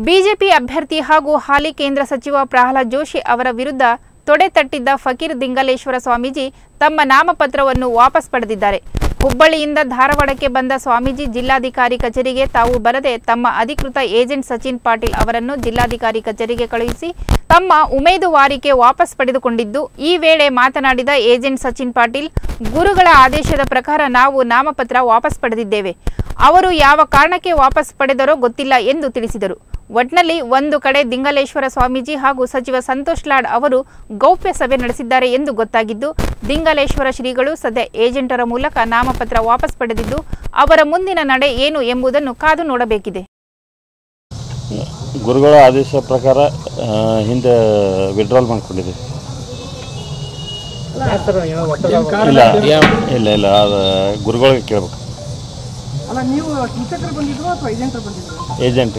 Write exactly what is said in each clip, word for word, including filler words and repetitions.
BJP ಅಭ್ಯರ್ಥಿ ಹಾಗೂ ಹಾಲಿ ಕೇಂದ್ರ ಸಚಿವ ಪ್ರಹ್ಲಾದ್ ಜೋಶಿ ಅವರ ವಿರುದ್ಧ ತೊಡೆ ತಟ್ಟಿದ್ದ ಫಕೀರ್ ದಿಂಗಲೇಶ್ವರ ಸ್ವಾಮೀಜಿ ತಮ್ಮ ನಾಮಪತ್ರವನ್ನು ವಾಪಸ್ ಪಡೆದಿದ್ದಾರೆ. ಹುಬ್ಬಳ್ಳಿಯಿಂದ ಧಾರವಾಡಕ್ಕೆ ಬಂದ ಸ್ವಾಮೀಜಿ ಜಿಲ್ಲಾಧಿಕಾರಿ ಕಚೇರಿಗೆ ತಾವು ಬರದೆ ತಮ್ಮ ಅಧಿಕೃತ ಏಜೆಂಟ್ ಸಚಿನ್ ಪಾಟೀಲ್ ಅವರನ್ನು ಜಿಲ್ಲಾಧಿಕಾರಿ ಕಚೇರಿಗೆ ಕಳುಹಿಸಿ ತಮ್ಮ ಉಮೇದುವಾರಿಕೆ ವಾಪಸ್ ಪಡೆದುಕೊಂಡಿದ್ದು, ಈ ವೇಳೆ ಮಾತನಾಡಿದ ಏಜೆಂಟ್ ಸಚಿನ್ ಪಾಟೀಲ್, ಗುರುಗಳ ಆದೇಶದ ಪ್ರಕಾರ ನಾವು ನಾಮಪತ್ರ ವಾಪಸ್ ಪಡೆದಿದ್ದೇವೆ. ಅವರು ಯಾವ ಕಾರಣಕ್ಕೆ ವಾಪಸ್ ಪಡೆದರೋ ಗೊತ್ತಿಲ್ಲ ಎಂದು ತಿಳಿಸಿದರು. ಒಟ್ನಲ್ಲಿ ಒಂದು ಕಡೆ ದಿಂಗಲೇಶ್ವರ ಸ್ವಾಮೀಜಿ ಹಾಗೂ ಸಚಿವ ಸಂತೋಷ್ ಲಾಡ್ ಅವರು ಗೌಪ್ಯ ಸಭೆ ನಡೆಸಿದ್ದಾರೆ ಎಂದು ಗೊತ್ತಾಗಿದ್ದು, ದಿಂಗಲೇಶ್ವರ ಶ್ರೀಗಳು ಸದ್ಯ ಏಜೆಂಟರ ಮೂಲಕ ನಾಮಪತ್ರ ವಾಪಸ್ ಪಡೆದಿದ್ದು, ಅವರ ಮುಂದಿನ ನಡೆ ಏನು ಎಂಬುದನ್ನು ಕಾದು ನೋಡಬೇಕಿದೆ. ಗುರುಗಳ ಆದೇಶ ಪ್ರಕಾರ ಹಿಂದೆ ವಿಡ್ರಾಲ್ ಮಾಡ್ಕೊಂಡಿದೆ. ಇಲ್ಲ ಇಲ್ಲ ಇಲ್ಲ ಅದು ಗುರುಗಳಿಗೆ ಕೇಳಬೇಕು. ಏಜೆಂಟ್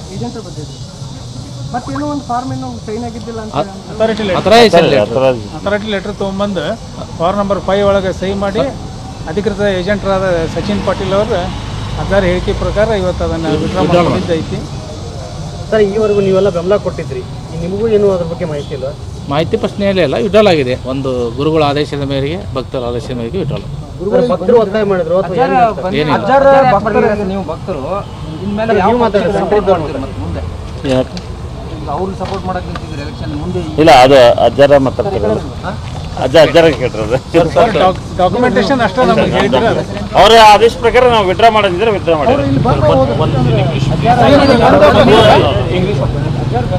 ಅಥಾರಿಟಿ ಲೆಟರ್ ತೊಗೊಂಬಂದು ಫಾರ್ಮ್ ನಂಬರ್ ಫೈವ್ ಒಳಗೆ ಸಹಿ ಮಾಡಿ ಅಧಿಕೃತ ಏಜೆಂಟರಾದ ಸಚಿನ್ ಪಾಟೀಲ್ ಅವರು ಅದರ ಹೇಳಿಕೆ ಪ್ರಕಾರ ಇವತ್ತು ಅದನ್ನು ವಿಡ್ರಾ ಮಾಡಿದ್ದೈತಿ. ಸರ್, ಈವರೆಗೂ ನೀವೆಲ್ಲ ಬೆಂಬಲ ಕೊಟ್ಟಿದ್ರಿ, ನಿಮಗೂ ಏನು ಅದ್ರ ಬಗ್ಗೆ ಮಾಹಿತಿ ಇಲ್ಲ? ಮಾಹಿತಿ ಪ್ರಶ್ನೆಯಲ್ಲೇ ಇಲ್ಲ, ವಿಡ್ರಾಲ್ ಆಗಿದೆ. ಒಂದು ಗುರುಗಳ ಆದೇಶದ ಮೇರೆಗೆ, ಭಕ್ತರ ಆದೇಶದ ಮೇರೆಗೆ ವಿಡ್ರಾಲ್. ಭಕ್ತರು ಒತ್ತಾಯ ಮಾಡಿದ್ರು ಅಥವಾ ನೀವು ಭಕ್ತರು ಇನ್ಮೇಲೆ ಯಾವ ಮುಂದೆ ಅವ್ರು ಸಪೋರ್ಟ್ ಮಾಡಕ್ ನಿಂತಿದ್ರು ಎಲೆಕ್ಷನ್ ಮುಂದೆ? ಇಲ್ಲ, ಅದು ಅಜ್ಜಾರ ಮಾತಾಡ್ತಾರೆ. ಅಜ್ಜ ಅಜ್ಜಾರ ಕೇಳ್ತಾರೆ. ಡಾಕ್ಯುಮೆಂಟೇಶನ್ ಅಷ್ಟೇ ನಮಗೆ ಹೇಳಿದ್ರೆ ಅವರ ಆದೇಶ ಪ್ರಕಾರ ನಾವು ವಿಡ್ರಾ ಮಾಡೋದಿದ್ರೆ ವಿಡ್ರಾ ಮಾಡಿದ್ರೆ